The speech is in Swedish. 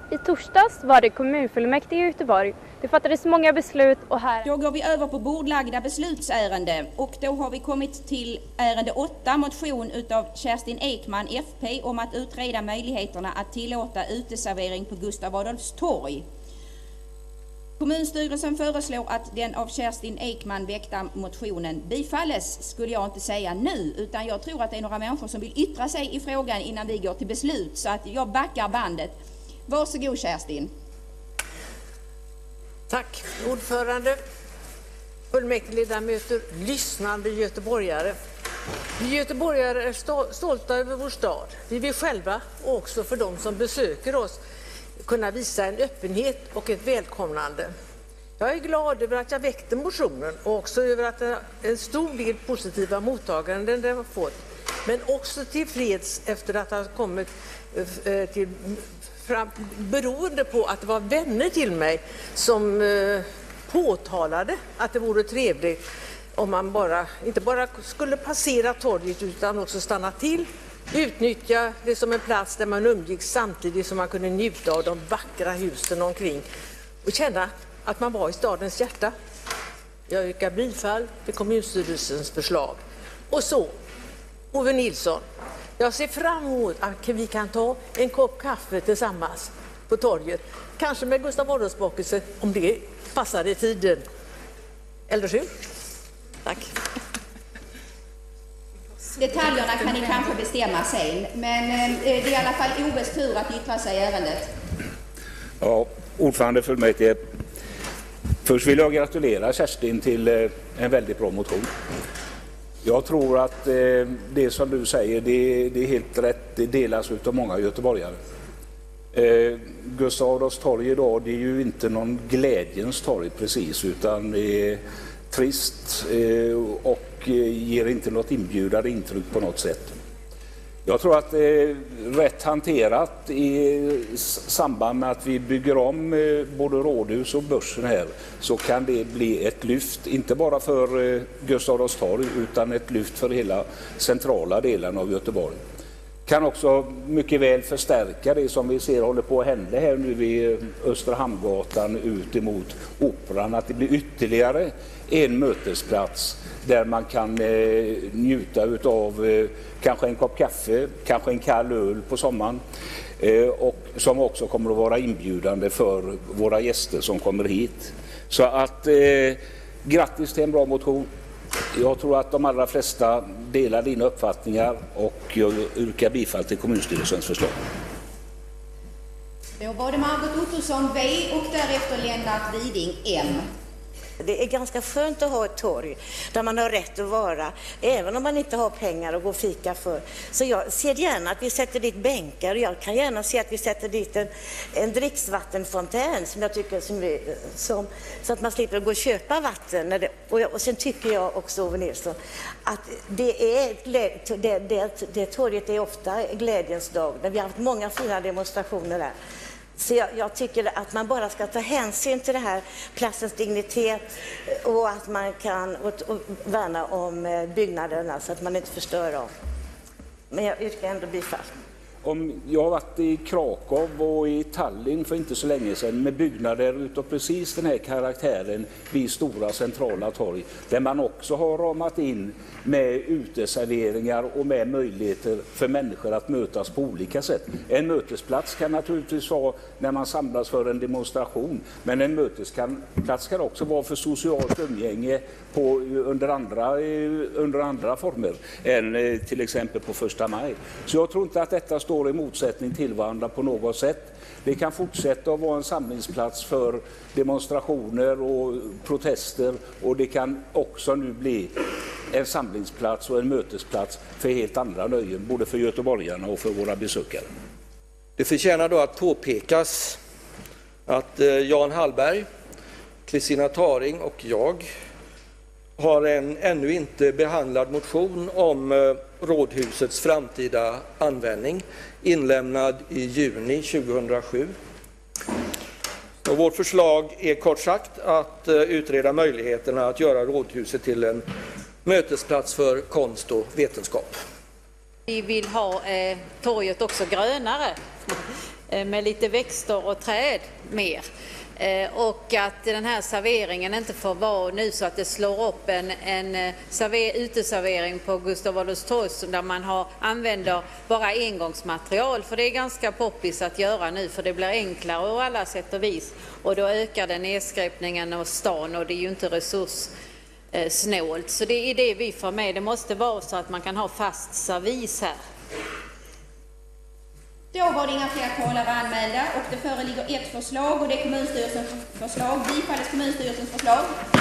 I torsdags var det kommunfullmäktige i Göteborg. Det fattades många beslut och här... Då går vi över på bordlagda beslutsärende och då har vi kommit till ärende 8, motion utav Kerstin Ekman, FP, om att utreda möjligheterna att tillåta uteservering på Gustav Adolfs torg. Kommunstyrelsen föreslår att den av Kerstin Ekman väckta motionen bifalles, skulle jag inte säga nu, utan jag tror att det är några människor som vill yttra sig i frågan innan vi går till beslut, så att jag backar bandet. Varsågod Kerstin. Tack ordförande, fullmäktigeledamöter, lyssnande göteborgare. Vi göteborgare är stolta över vår stad. Vi vill själva och också för de som besöker oss kunna visa en öppenhet och ett välkomnande. Jag är glad över att jag väckte motionen och också över att en stor del positiva mottaganden den har fått. Men också tillfreds efter att ha kommit till fram, beroende på att det var vänner till mig som påtalade att det vore trevligt om man inte bara skulle passera torget utan också stanna till, utnyttja det som en plats där man umgicks samtidigt som man kunde njuta av de vackra husen omkring och känna att man var i stadens hjärta. Jag yrkar bifall till kommunstyrelsens förslag. Och så, Ove Nilsson, jag ser fram emot att vi kan ta en kopp kaffe tillsammans på torget. Kanske med Gustav Adolfsbakelse om det passar i tiden. Eller hur? Tack. Detaljerna kan ni kanske bestämma sen, men det är i alla fall Oves tur att yttra sig i ärendet. Ja, ordförande fullmäktige. Först vill jag gratulera Kerstin till en väldigt bra motion. Jag tror att det som du säger, det är helt rätt. Det delas av många göteborgare. Gustav Adolfs torg idag, det är ju inte någon glädjens torg precis, utan det är trist och ger inte något inbjudande intryck på något sätt. Jag tror att rätt hanterat i samband med att vi bygger om både rådhus och börsen här, så kan det bli ett lyft, inte bara för Gustav Adolfs torg utan ett lyft för hela centrala delen av Göteborg. Kan också mycket väl förstärka det som vi ser håller på att hända här nu vid Östra Hamngatan ut emot Operan, att det blir ytterligare en mötesplats där man kan njuta av kanske en kopp kaffe, kanske en kall öl på sommaren, och som också kommer att vara inbjudande för våra gäster som kommer hit. Så att grattis till en bra motion. Jag tror att de allra flesta delar dina uppfattningar och jag yrkar bifall till kommunstyrelsens förslag. Då var det Margot Ottosson V och därefter Lennart Widing M. Det är ganska skönt att ha ett torg där man har rätt att vara, även om man inte har pengar att gå och fika för. Så jag ser gärna att vi sätter dit bänkar, och jag kan gärna se att vi sätter dit en dricksvattenfontän som jag tycker så att man slipper gå och köpa vatten. Och sen tycker jag också, Ove Nilsson, att det torget är ofta glädjens dag. Vi har haft många fina demonstrationer där. Så jag tycker att man bara ska ta hänsyn till det här, platsens dignitet, och att man kan värna om byggnaderna så att man inte förstör dem. Men jag yrkar ändå bifall. Jag har varit i Krakow och i Tallinn för inte så länge sedan med byggnader utav precis den här karaktären vid stora centrala torg, där man också har ramat in med uteserveringar och med möjligheter för människor att mötas på olika sätt. En mötesplats kan naturligtvis vara när man samlas för en demonstration, men en mötesplats kan också vara för socialt umgänge under andra former än till exempel på 1 maj. Så jag tror inte att detta står i motsättning till varandra på något sätt. Det kan fortsätta att vara en samlingsplats för demonstrationer och protester, och det kan också nu bli en samlingsplats och en mötesplats för helt andra nöjen, både för göteborgarna och för våra besökare. Det förtjänar då att påpekas att Jan Hallberg, Kristina Taring och jag har en ännu inte behandlad motion om rådhusets framtida användning, inlämnad i juni 2007. Och vårt förslag är kort sagt att utreda möjligheterna att göra rådhuset till en mötesplats för konst och vetenskap. Vi vill ha torget också grönare. med lite växter och träd mer. Och att den här serveringen inte får vara nu så att det slår upp en uteservering på Gustav Adolfs torg där man använder bara engångsmaterial. För det är ganska poppis att göra nu, för det blir enklare och alla sätt och vis. Och då ökar det nedskräpningen av stan och det är ju inte resurssnålt. Så det är det vi får med. Det måste vara så att man kan ha fast servis här. Då var det inga fler talare anmälda och det föreligger ett förslag och det är kommunstyrelsens förslag. Bifalles kommunstyrelsens förslag.